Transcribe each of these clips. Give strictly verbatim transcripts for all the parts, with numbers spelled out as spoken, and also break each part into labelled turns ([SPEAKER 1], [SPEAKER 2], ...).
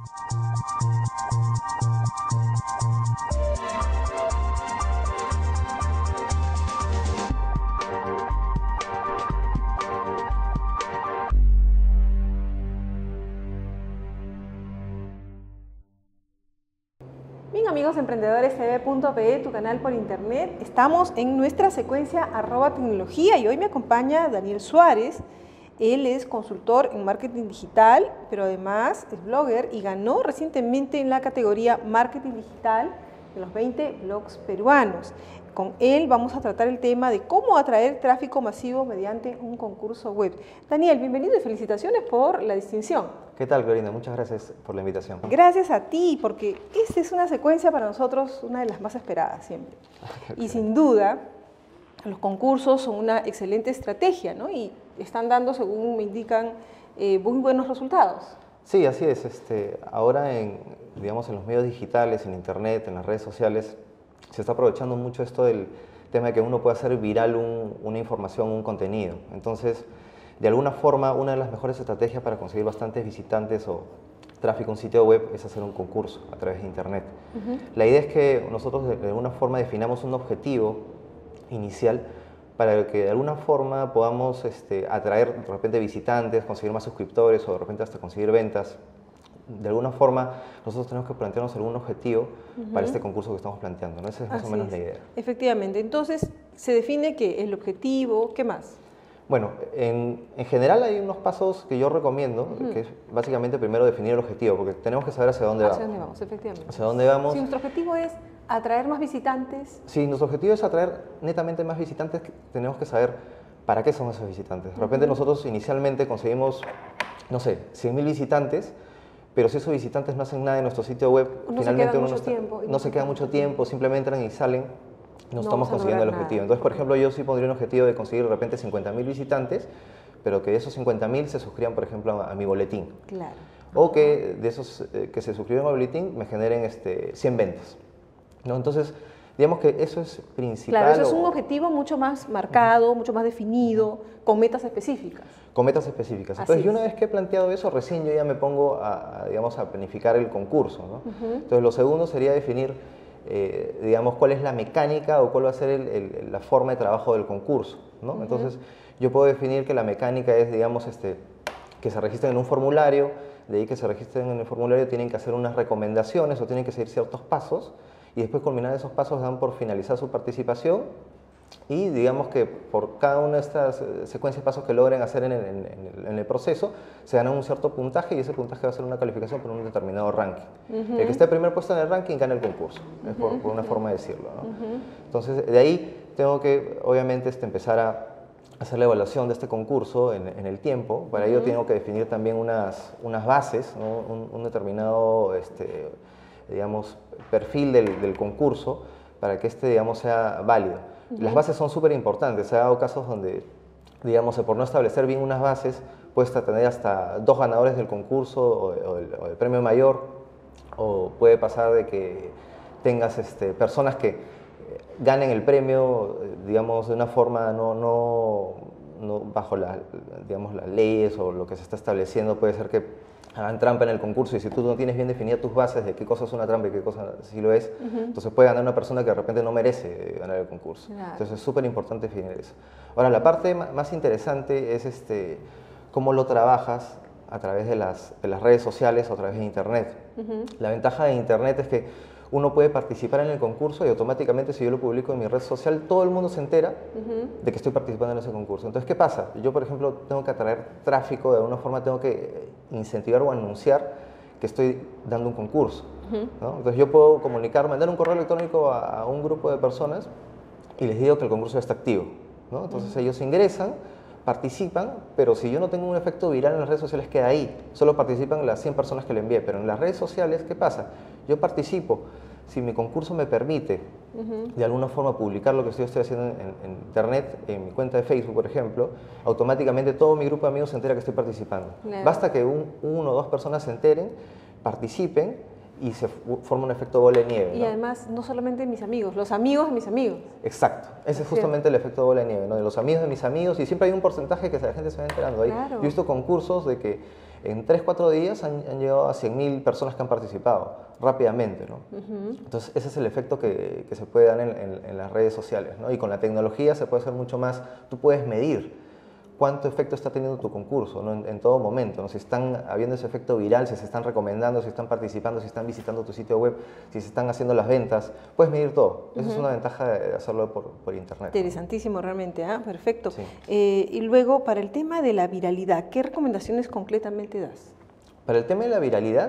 [SPEAKER 1] Bien, amigos emprendedores T V punto P E, tu canal por internet. Estamos en nuestra secuencia arroba tecnología y hoy me acompaña Daniel Suárez. Él es consultor en marketing digital, pero además es blogger y ganó recientemente en la categoría marketing digital de los veinte blogs peruanos. Con él vamos a tratar el tema de cómo atraer tráfico masivo mediante un concurso web. Daniel, bienvenido y felicitaciones por la distinción.
[SPEAKER 2] ¿Qué tal, Glorinda? Muchas gracias por la invitación.
[SPEAKER 1] Gracias a ti, porque esta es una secuencia para nosotros una de las más esperadas siempre. Y sin duda, los concursos son una excelente estrategia, ¿no? Y están dando, según me indican, eh, muy buenos resultados.
[SPEAKER 2] Sí, así es. Este, ahora en, digamos, en los medios digitales, en internet, en las redes sociales, se está aprovechando mucho esto del tema de que uno puede hacer viral un, una información, un contenido. Entonces, de alguna forma, una de las mejores estrategias para conseguir bastantes visitantes o tráfico a un sitio web es hacer un concurso a través de internet. Uh-huh. La idea es que nosotros de, de alguna forma definamos un objetivo inicial para que de alguna forma podamos este, atraer de repente visitantes, conseguir más suscriptores o de repente hasta conseguir ventas. De alguna forma, nosotros tenemos que plantearnos algún objetivo uh-huh. para este concurso que estamos planteando, ¿no? Esa es más Así o menos es. la idea.
[SPEAKER 1] Efectivamente. Entonces, se define que el objetivo, ¿qué más?
[SPEAKER 2] Bueno, en, en general hay unos pasos que yo recomiendo, uh-huh. que es básicamente primero definir el objetivo, porque tenemos que saber hacia dónde
[SPEAKER 1] hacia
[SPEAKER 2] vamos.
[SPEAKER 1] Hacia dónde vamos, efectivamente.
[SPEAKER 2] Hacia dónde vamos.
[SPEAKER 1] Si nuestro objetivo es atraer más visitantes.
[SPEAKER 2] Si nuestro objetivo es atraer netamente más visitantes, tenemos que saber para qué son esos visitantes. De repente uh-huh. nosotros inicialmente conseguimos, no sé, cien mil visitantes, pero si esos visitantes no hacen nada en nuestro sitio web,
[SPEAKER 1] no
[SPEAKER 2] finalmente
[SPEAKER 1] se
[SPEAKER 2] uno
[SPEAKER 1] mucho
[SPEAKER 2] no, está,
[SPEAKER 1] tiempo,
[SPEAKER 2] no se queda mucho tiempo, simplemente entran y salen, no, no estamos consiguiendo el objetivo.
[SPEAKER 1] Nada.
[SPEAKER 2] Entonces, por ejemplo, yo sí pondría un objetivo de conseguir de repente cincuenta mil visitantes, pero que de esos cincuenta mil se suscriban, por ejemplo, a, a mi boletín.
[SPEAKER 1] Claro.
[SPEAKER 2] O que de esos eh, que se suscriban al boletín me generen este, cien ventas, ¿no? Entonces, digamos que eso es principal.
[SPEAKER 1] Claro, eso es un objetivo mucho más marcado, uh-huh. mucho más definido, con metas específicas.
[SPEAKER 2] Con metas específicas. Entonces, Así yo una vez que he planteado eso, recién yo ya me pongo a, a digamos, a planificar el concurso, ¿no? Uh-huh. Entonces, lo segundo sería definir, eh, digamos, cuál es la mecánica o cuál va a ser el, el, la forma de trabajo del concurso, ¿no? Uh-huh. Entonces, yo puedo definir que la mecánica es, digamos, este, que se registren en un formulario, de ahí que se registren en el formulario tienen que hacer unas recomendaciones o tienen que seguir ciertos pasos, y después culminar esos pasos dan por finalizar su participación y digamos que por cada una de estas secuencias de pasos que logren hacer en el, en el, en el proceso se ganan un cierto puntaje y ese puntaje va a ser una calificación por un determinado ranking. Uh-huh. El que esté primer puesto en el ranking gana el concurso, uh-huh. es por, por una forma de decirlo, ¿no? Uh-huh. Entonces de ahí tengo que obviamente este, empezar a hacer la evaluación de este concurso en, en el tiempo. Para uh-huh. ello tengo que definir también unas, unas bases, ¿no? un, un determinado este, digamos, perfil del, del concurso para que este, digamos, sea válido. Uh-huh. Las bases son súper importantes. Se ha dado casos donde, digamos, por no establecer bien unas bases, puedes tener hasta dos ganadores del concurso o, o, el, o el premio mayor, o puede pasar de que tengas este, personas que ganen el premio, digamos, de una forma no, no, no bajo la, digamos, las leyes o lo que se está estableciendo. Puede ser que hagan trampa en el concurso y si tú no tienes bien definidas tus bases de qué cosa es una trampa y qué cosa sí lo es, uh-huh. entonces puede ganar una persona que de repente no merece ganar el concurso. Claro. Entonces es súper importante definir eso. Ahora, la parte más interesante es este, cómo lo trabajas a través de las, de las redes sociales o a través de internet. Uh-huh. La ventaja de internet es que uno puede participar en el concurso y automáticamente si yo lo publico en mi red social, todo el mundo se entera uh-huh. de que estoy participando en ese concurso. Entonces, ¿qué pasa? Yo, por ejemplo, tengo que atraer tráfico, de alguna forma tengo que incentivar o anunciar que estoy dando un concurso, uh-huh. ¿no? Entonces, yo puedo comunicar, mandar un correo electrónico a, a un grupo de personas y les digo que el concurso ya está activo, ¿no? Entonces, uh-huh. ellos ingresan, participan, pero si yo no tengo un efecto viral en las redes sociales, queda ahí. Solo participan las cien personas que le envié, pero en las redes sociales, ¿qué pasa? Yo participo. Si mi concurso me permite uh-huh. de alguna forma publicar lo que yo estoy haciendo en, en internet, en mi cuenta de Facebook, por ejemplo, automáticamente todo mi grupo de amigos se entera que estoy participando. Claro. Basta que un, uno o dos personas se enteren, participen y se forma un efecto bola de nieve.
[SPEAKER 1] Y
[SPEAKER 2] ¿no?
[SPEAKER 1] además, no solamente mis amigos, los amigos de mis amigos.
[SPEAKER 2] Exacto, ese es justamente el efecto bola de nieve, ¿no? De los amigos de mis amigos, y siempre hay un porcentaje que la gente se va enterando. Ahí.
[SPEAKER 1] Claro.
[SPEAKER 2] Yo he visto concursos de que en tres, cuatro días han, han llegado a cien mil personas que han participado rápidamente, ¿no? Uh-huh. Entonces ese es el efecto que, que se puede dar en, en, en las redes sociales, ¿no? Y con la tecnología se puede hacer mucho más, tú puedes medir cuánto efecto está teniendo tu concurso, ¿no? en, en todo momento, ¿no? Si están habiendo ese efecto viral, si se están recomendando, si están participando, si están visitando tu sitio web, si se están haciendo las ventas, puedes medir todo. Esa uh-huh. es una ventaja de hacerlo por, por internet.
[SPEAKER 1] Interesantísimo, realmente, ¿ah? Perfecto.
[SPEAKER 2] Sí.
[SPEAKER 1] Eh, y luego, para el tema de la viralidad, ¿qué recomendaciones concretamente das?
[SPEAKER 2] Para el tema de la viralidad,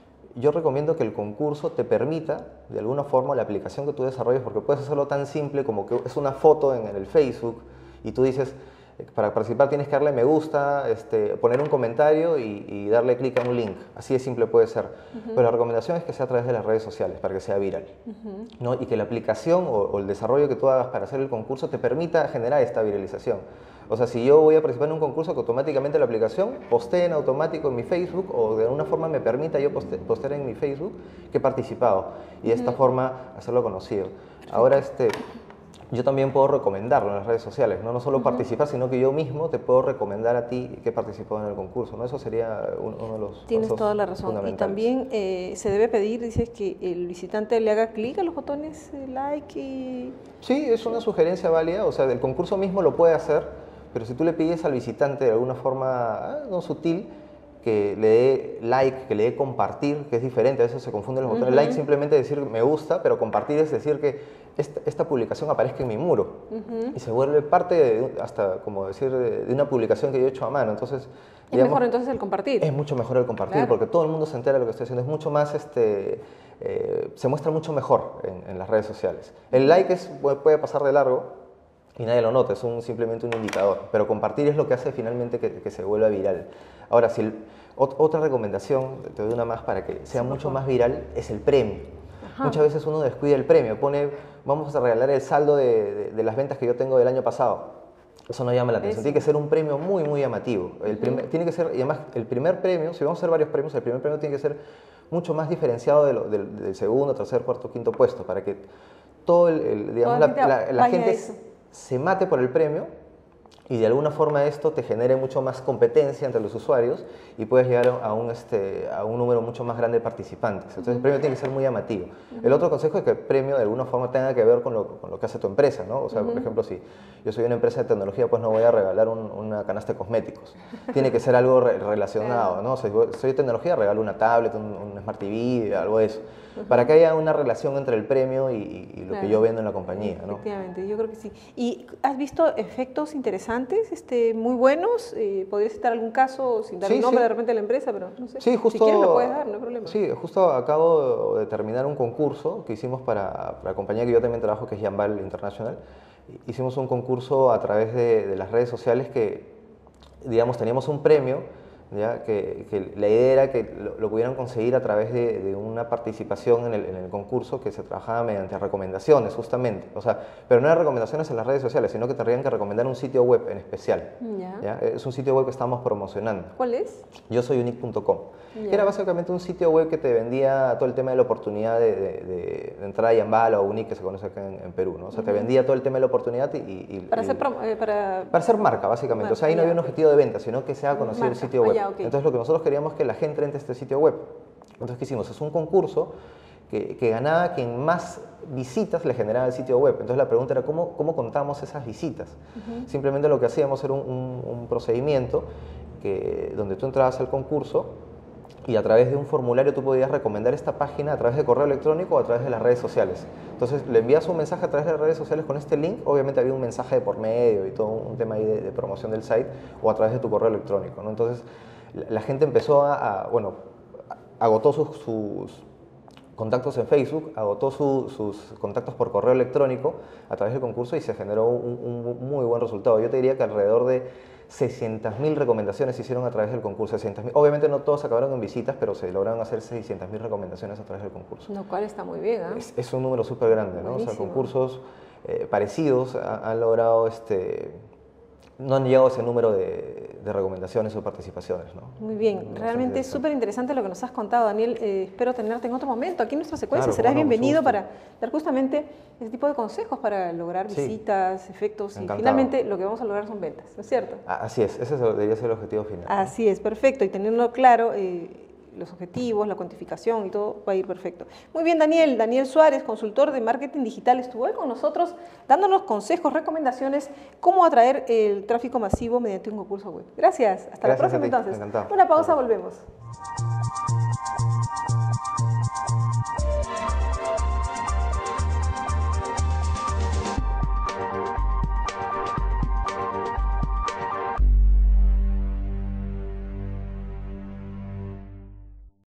[SPEAKER 2] yo recomiendo que el concurso te permita, de alguna forma, la aplicación que tú desarrolles, porque puedes hacerlo tan simple como que es una foto en, en el Facebook y tú dices, para participar tienes que darle me gusta, este, poner un comentario y, y darle clic a un link. Así de simple puede ser. Uh-huh. Pero la recomendación es que sea a través de las redes sociales para que sea viral. Uh-huh. ¿No? Y que la aplicación o, o el desarrollo que tú hagas para hacer el concurso te permita generar esta viralización. O sea, si yo voy a participar en un concurso, que automáticamente la aplicación postee en automático en mi Facebook o de alguna forma me permita yo poste, postear en mi Facebook que he participado y de esta uh-huh. forma hacerlo conocido. Ahora, este... yo también puedo recomendarlo en las redes sociales, no, no solo uh-huh. participar, sino que yo mismo te puedo recomendar a ti que participó en el concurso, ¿no? Eso sería uno, uno de los
[SPEAKER 1] Tienes toda la razón. Y también eh, se debe pedir, dices, que el visitante le haga clic a los botones eh, like y...
[SPEAKER 2] Sí, es una sugerencia válida, o sea, el concurso mismo lo puede hacer, pero si tú le pides al visitante de alguna forma no sutil, que le dé like, que le dé compartir, que es diferente, a veces se confunden los botones. Uh-huh. Like simplemente decir me gusta, pero compartir es decir que esta, esta publicación aparezca en mi muro uh-huh. y se vuelve parte, de, hasta como decir, de una publicación que yo he hecho a mano. Entonces,
[SPEAKER 1] ¿es digamos, mejor entonces el compartir?
[SPEAKER 2] Es mucho mejor el compartir, claro. porque todo el mundo se entera de lo que estoy haciendo. Es mucho más, este, eh, se muestra mucho mejor en, en las redes sociales. El like es, puede pasar de largo y nadie lo nota, es un, simplemente un indicador, pero compartir es lo que hace finalmente que, que se vuelva viral. Ahora, si el, ot, otra recomendación, te doy una más para que sea sí, mucho más viral, es el premio. Ajá. Muchas veces uno descuida el premio, pone, vamos a regalar el saldo de, de, de las ventas que yo tengo del año pasado. Eso no llama la atención, tiene que ser un premio muy, muy llamativo. El primer, uh-huh. tiene que ser, y además, el primer premio, si vamos a hacer varios premios, el primer premio tiene que ser mucho más diferenciado de lo, del, del segundo, tercer, cuarto, quinto puesto, para que todo el, el digamos, la, la, la gente se mate por el premio y de alguna forma esto te genere mucho más competencia entre los usuarios y puedes llegar a un, este, a un número mucho más grande de participantes. Entonces el premio tiene que ser muy llamativo. El otro consejo es que el premio de alguna forma tenga que ver con lo, con lo que hace tu empresa, ¿no? O sea, por ejemplo, si yo soy una empresa de tecnología, pues no voy a regalar un, una canasta de cosméticos. Tiene que ser algo re relacionado, ¿no? O sea, si soy de tecnología, regalo una tablet, un, un Smart T V, algo de eso. Para que haya una relación entre el premio y, y lo claro. que yo vendo en la compañía, ¿no?
[SPEAKER 1] Efectivamente, yo creo que sí. ¿Y has visto efectos interesantes, este, muy buenos? Eh, ¿Podrías citar algún caso sin dar sí, el nombre sí. de repente de la empresa? Pero no sé.
[SPEAKER 2] Sí, justo,
[SPEAKER 1] si quieres lo puedes dar, no hay problema.
[SPEAKER 2] Sí, justo acabo de terminar un concurso que hicimos para, para la compañía que yo también trabajo, que es Jambal International. Hicimos un concurso a través de, de las redes sociales que, digamos, teníamos un premio. ¿Ya? Que, que la idea era que lo, lo pudieran conseguir a través de, de una participación en el, en el concurso que se trabajaba mediante recomendaciones, justamente. O sea, pero no eran recomendaciones en las redes sociales, sino que te tenían que recomendar un sitio web en especial. ¿Ya? ¿Ya? Es un sitio web que estamos promocionando.
[SPEAKER 1] ¿Cuál es?
[SPEAKER 2] Yo soy unique punto com. Era básicamente un sitio web que te vendía todo el tema de la oportunidad de, de, de, de entrar a Yambal o Unique, que se conoce acá en, en Perú, ¿no? O sea, uh-huh. te vendía todo el tema de la oportunidad y... y
[SPEAKER 1] para,
[SPEAKER 2] y,
[SPEAKER 1] hacer promo, eh, para...
[SPEAKER 2] para hacer marca, básicamente. Marca, o sea, ahí no había un objetivo de venta, sino que se haga conocido marca. el sitio web. Ah, ya, okay. Entonces, lo que nosotros queríamos es que la gente entre a este sitio web. Entonces, ¿qué hicimos? Es un concurso que, que ganaba quien más visitas le generaba el sitio web. Entonces, la pregunta era, ¿cómo, cómo contamos esas visitas? Uh-huh. Simplemente lo que hacíamos era un, un, un procedimiento que, donde tú entrabas al concurso y a través de un formulario tú podías recomendar esta página a través de correo electrónico o a través de las redes sociales. Entonces le envías un mensaje a través de las redes sociales con este link, obviamente había un mensaje de por medio y todo un tema ahí de, de promoción del site, o a través de tu correo electrónico, ¿no? Entonces la, la gente empezó a, a bueno, agotó sus, sus contactos en Facebook, agotó su, sus contactos por correo electrónico a través del concurso y se generó un, un muy buen resultado. Yo te diría que alrededor de seiscientas mil recomendaciones se hicieron a través del concurso. seiscientas mil. Obviamente no todos acabaron en visitas, pero se lograron hacer seiscientas mil recomendaciones a través del concurso.
[SPEAKER 1] Lo cual está muy bien, ¿eh?
[SPEAKER 2] Es, es un número súper grande, ¿no? O sea, concursos eh, parecidos han, han logrado, este, no han llegado a ese número de, de recomendaciones o participaciones, ¿no?
[SPEAKER 1] Muy bien,
[SPEAKER 2] No,
[SPEAKER 1] realmente es súper interesante lo que nos has contado, Daniel. Eh, espero tenerte en otro momento aquí en nuestra secuencia.
[SPEAKER 2] Claro,
[SPEAKER 1] Serás
[SPEAKER 2] bueno,
[SPEAKER 1] bienvenido para dar justamente ese tipo de consejos para lograr
[SPEAKER 2] sí.
[SPEAKER 1] visitas, efectos
[SPEAKER 2] Encantado.
[SPEAKER 1] y finalmente lo que vamos a lograr son ventas, ¿no es cierto?
[SPEAKER 2] Así es, ese debería ser el objetivo final.
[SPEAKER 1] Así es, perfecto. Y teniendo claro eh, los objetivos, la cuantificación y todo va a ir perfecto. Muy bien, Daniel. Daniel Suárez, consultor de marketing digital, estuvo hoy con nosotros dándonos consejos, recomendaciones, cómo atraer el tráfico masivo mediante un concurso web. Gracias. Hasta
[SPEAKER 2] Gracias
[SPEAKER 1] la próxima
[SPEAKER 2] a ti.
[SPEAKER 1] entonces.
[SPEAKER 2] Encantado.
[SPEAKER 1] Una pausa,
[SPEAKER 2] Gracias.
[SPEAKER 1] volvemos.